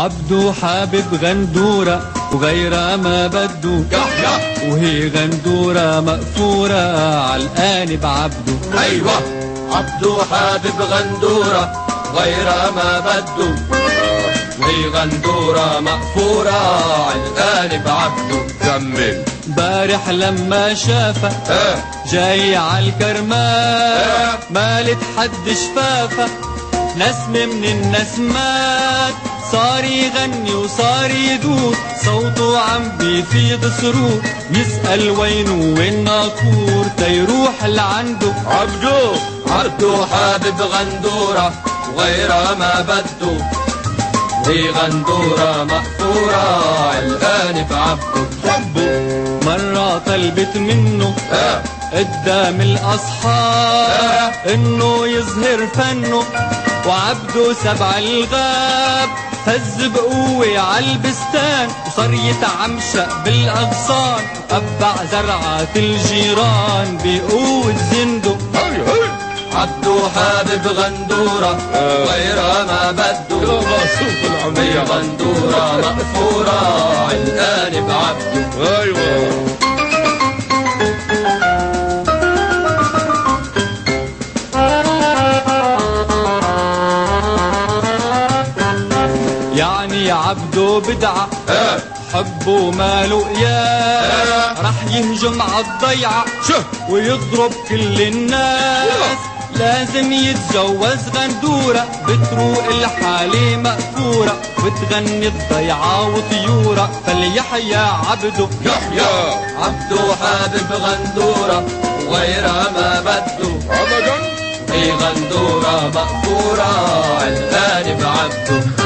عبدو حابب غندورة وغيرها ما بدو، وهي غندورة مقفورة عالقان بعبدو. ايوه عبدو حابب غندورة غيرها ما بدو، وهي غندورة مقفورة عالقان بعبدو. كمل. بارح لما شافها جاي عالكرمات مالت حد شفافة نسمة من النسمات، صار يغني وصار يدور صوته عم بيفيض سرور، يسأل وينه وين ناطور تيروح لعنده. عبدو حابب غندورة وغيرها ما بدو، هي غندورة مقفورة عالقان بعبدو. مرة طلبت منه قدام الأصحاب إنه يظهر فنه، وعبده سبع الغاب فز بقوة عالبستان وصار يتعمشق بالأغصان، أبع زرعات الجيران بقوة زنده. عبدو حابب غندورة غيرها ما بدو، هي غندورة مقفورة عالقان بعبدو. يعني عبدو بدعة حبه ماله قياس، رح يهجم عالضيعة ويضرب كل الناس، لازم يتجوز غندورة بتروق الحالة مقفورة وتغني الضيعة وطيورة فليحيا عبدو. عبدو حابب غندورة وغيرها ما بدو، هي غندورة مقفورة عالقان بعبدو.